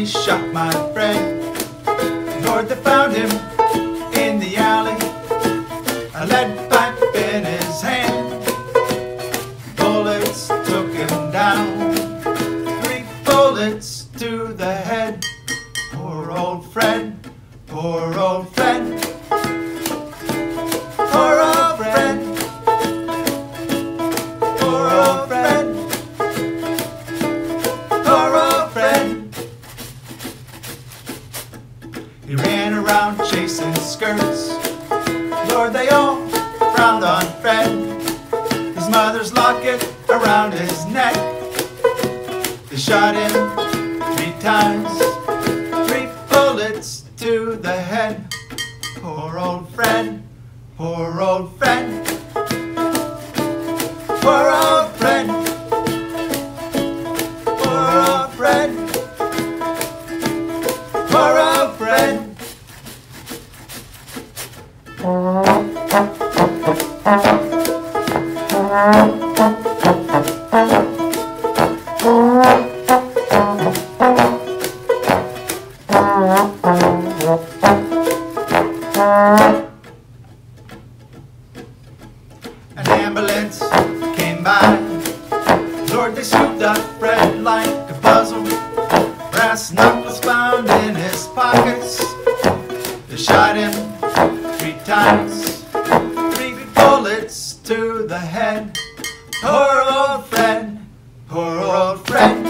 Somebody shot my friend. Lord, they found him in the alley, a lead pipe in his hand. Bullets took him down, 3 bullets to the head. Poor old Fred, poor old Fred, poor old Fred, poor old Fred, poor old Fred. He ran around chasing skirts. Lord, they all frowned on Fred. His mother's locket around his neck. They shot him 3 times, 3 bullets to the head. Poor old Fred, poor old Fred, poor old Fred, poor old Fred, poor old Fred. An ambulance came by. Lord, they scooped up Fred like a puzzle. Brass knuckles found in his pockets. They shot him 3 times, 3 bullets to the head. Poor old Fred, poor old Fred.